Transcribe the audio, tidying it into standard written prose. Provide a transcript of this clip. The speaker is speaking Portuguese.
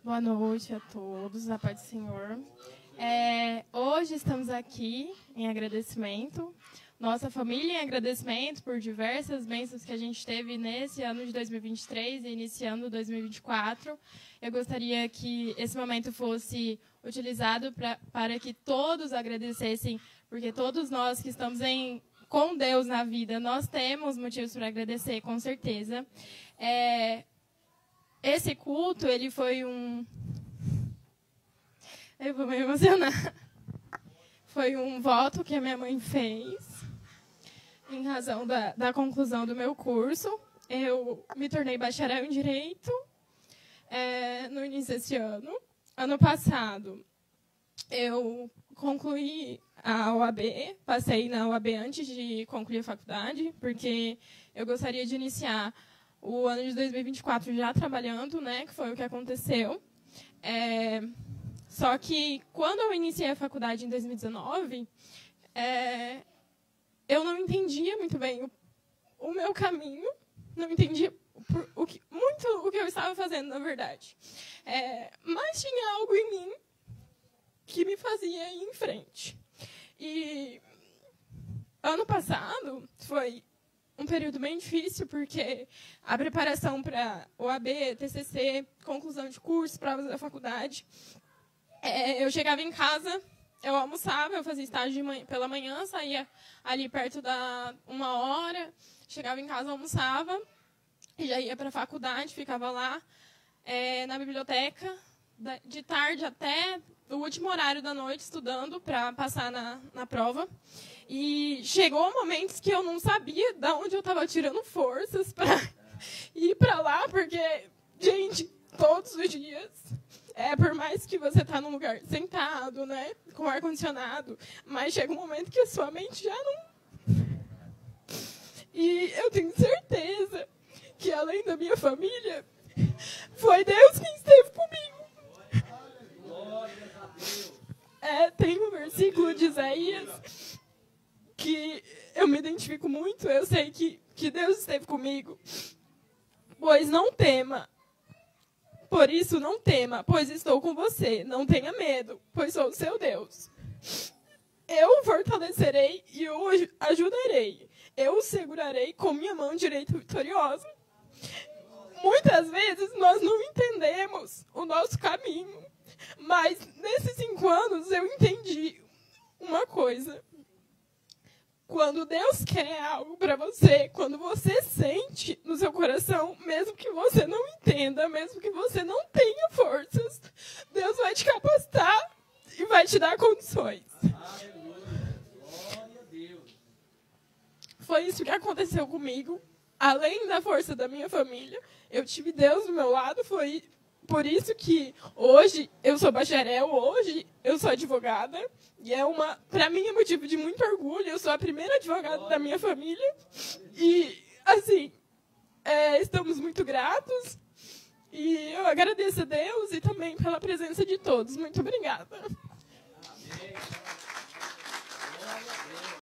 Boa noite a todos, a paz do Senhor. Hoje estamos aqui em agradecimento, nossa família em agradecimento por diversas bênçãos que a gente teve nesse ano de 2023 e iniciando 2024. Eu gostaria que esse momento fosse utilizado para que todos agradecessem, porque todos nós que estamos com Deus na vida, nós temos motivos para agradecer, com certeza. Esse culto, ele foi Eu vou me emocionar. Foi um voto que a minha mãe fez em razão da conclusão do meu curso. Eu me tornei bacharel em Direito no início desse ano. Ano passado, eu concluí a OAB, passei na OAB antes de concluir a faculdade, porque eu gostaria de iniciar o ano de 2024 já trabalhando, né, que foi o que aconteceu. Só que, quando eu iniciei a faculdade em 2019, eu não entendia muito bem o meu caminho, não entendia muito o que eu estava fazendo, na verdade. Mas tinha algo em mim que me fazia ir em frente. E ano passado foi um período bem difícil, porque a preparação para OAB, TCC, conclusão de curso, provas da faculdade, eu chegava em casa, eu almoçava, eu fazia estágio pela manhã, saía ali perto da 1h, chegava em casa, almoçava, e já ia para a faculdade, ficava lá na biblioteca, de tarde até o último horário da noite, estudando para passar na prova. E chegou momentos que eu não sabia de onde eu estava tirando forças para ir para lá, porque, gente, todos os dias, por mais que você está num lugar sentado, né, com ar-condicionado, mas chega um momento que a sua mente já não... E eu tenho certeza que, além da minha família, foi Deus quem esteve comigo. Tem um versículo de Isaías que eu me identifico muito, eu sei que Deus esteve comigo. Pois não tema, por isso não tema, pois estou com você. Não tenha medo, pois sou o seu Deus. Eu o fortalecerei e o ajudarei. Eu o segurarei com minha mão direita vitoriosa. Muitas vezes nós não entendemos o nosso caminho, mas nesses 5 anos eu entendi uma coisa. Quando Deus quer algo para você, quando você sente no seu coração, mesmo que você não entenda, mesmo que você não tenha forças, Deus vai te capacitar e vai te dar condições. Foi isso que aconteceu comigo. Além da força da minha família, eu tive Deus do meu lado. Foi por isso que hoje eu sou bacharel, hoje eu sou advogada. E para mim é motivo de muito orgulho. Eu sou a primeira advogada da minha família. E, assim, estamos muito gratos. E eu agradeço a Deus e também pela presença de todos. Muito obrigada.